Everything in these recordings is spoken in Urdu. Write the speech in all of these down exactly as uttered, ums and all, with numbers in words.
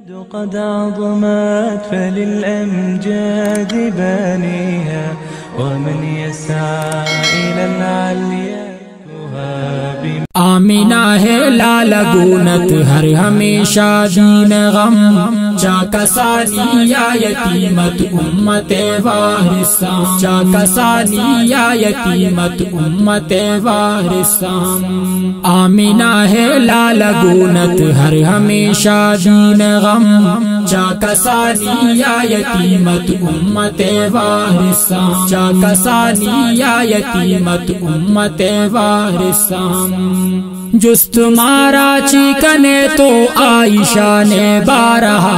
قد عظمت فللأمجاد بانيها ومن يسعى إلى العليا تهاب. آمینہ ہے لال گونت ہر ہمیشہ دین غم چاکسانی یا یتیمت امت وارثان چاکسانی یا یتیمت امت وارثان. آمینہ ہے لال گونت ہر ہمیشہ دین غم چاکسانی یا یتیمت امت وارثان چاکسانی یا یتیمت امت وارثان. جست مارا چیکنے تو عائشہ نے بارہا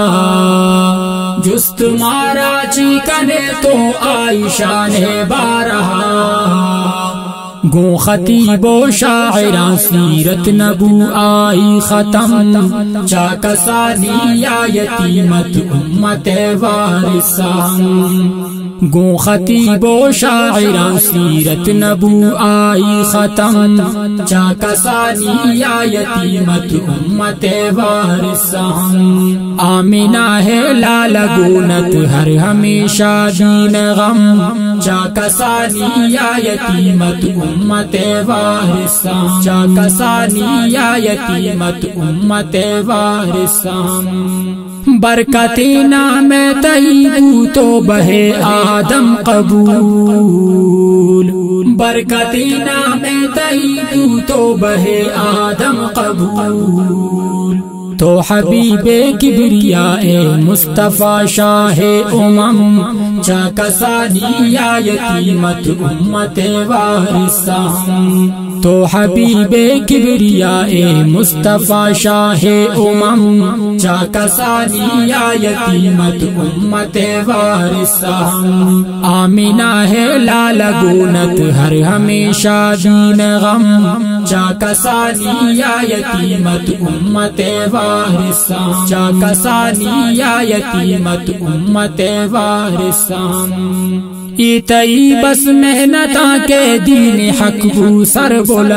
جست مارا چیکنے تو عائشہ نے بارہا. گو خطیب و شاعراں سیرت نبو آئی ختم چاکسانی یا یتیمت امت وارثان. گو خطیب و شاعراں سیرت نبو آئی ختم چاکسانی یا یتیمت امت وارثان. آمینہ ہے لال گونت ہر ہمیشہ دین غم چاکسانی یا یتیمت امت وارثان چاکسانی یا یتیمت امت وارثان. برکتی نام طیب تو بہے آدم قبول برکتی نام طیب تو بہے آدم قبول. تو حبیب کبریاء مصطفیٰ شاہ امم چاکسانی یا یتیمت امت وارثان. تو حبیب کبریاء مصطفیٰ شاہ امم چاکسانی یا یتیمت امت وارثان. آمینہ ہے لال گونت ہر ہمیشہ دین غم چاکسانی یا یتیمت امت وارثان چاکسانی یا یتیمت امت وارثان. ایتئی بس محنتاں کے دین حق بو سر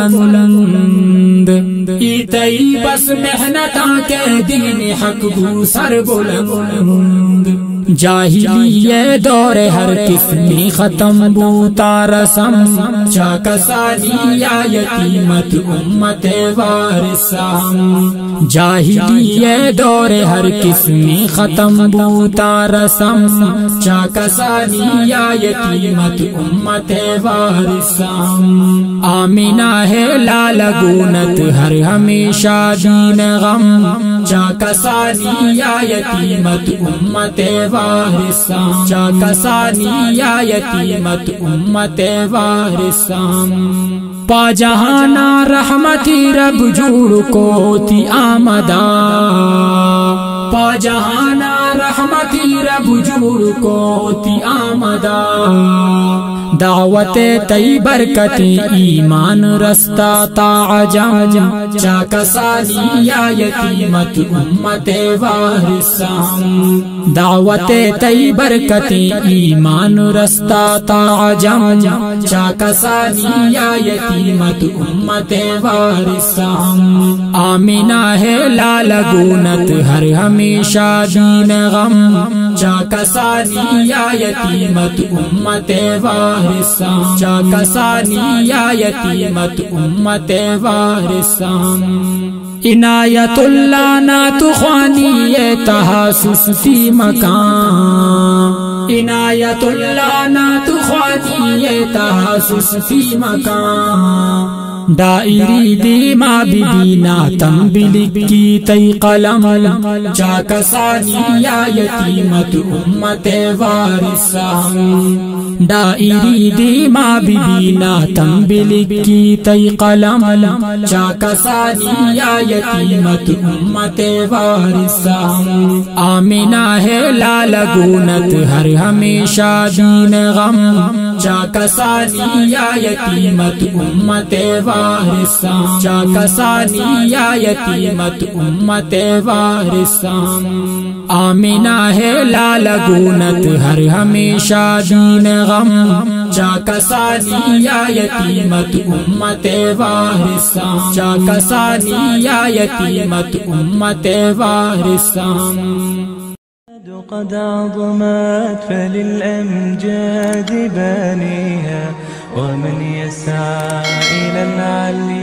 بلند ایتئی بس محنتاں کے دین حق بو سر بلند. جاہلی دور ہر قسمی ختم بوتا رسم چاکسانی یا یتیمت امت وارثان. جاہلی دور ہر قسمی ختم بوتا رسم چاکسانی یا یتیمت امت وارثان. آمینہ ہے لال گونت ہر ہمیشہ دین غم چاکسانی یا یتیمت امت وارثان چاکسانی یا یتیمت امت وارثان. پا جہانا رحمتی رب جوڑ کو تی آمدا پا جہانا رحمتی رب جوڑ کو تی آمدا. دعوت تی برکت ایمان رستا تا عجم چاکسانی یا یتیمت امت وارثان. دعوت تی برکت ایمان رستا تا عجم چاکسانی یا یتیمت امت وارثان. آمینہ ہے لال گونت ہر ہمیشہ دین غم چاکسانی یا یتیمت امت وارثان چاکسانی یا یتیمت امت وارثان. عنایت اللہ نعت خوانی تحسس فی مکان عنایت اللہ نعت خوانی تحسس فی مکان. دائری دیما بی بینا تنبلک کی تی قلم چاکسانی یا یتیمت امت وارثان. دائری دیما بی بینا تنبلک کی تی قلم چاکسانی یا یتیمت امت وارثان. آمینہ ہے لال گونت ہر ہمیشہ دین غم چاکسانی یا یتیمت امت وارثان چاکسانی یا یتیمت امت وارثان. آمینہ ہے لال گونت ہر ہمیشہ دین غم چاکسانی یا یتیمت امت وارثان چاکسانی یا یتیمت امت وارثان قد عظمت فللأمجاد بانيها ومن يسعى إلى العليا